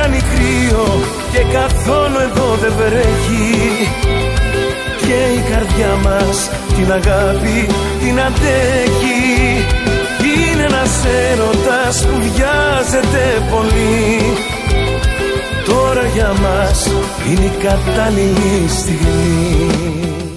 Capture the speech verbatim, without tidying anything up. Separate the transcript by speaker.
Speaker 1: κάνει κρύο και καθόλου εδώ δεν βρέχει. Και η καρδιά μας την αγάπη την αντέχει. Είναι ένας έρωτας που βιάζεται πολύ. Τώρα για μας είναι η κατάλληλη στιγμή.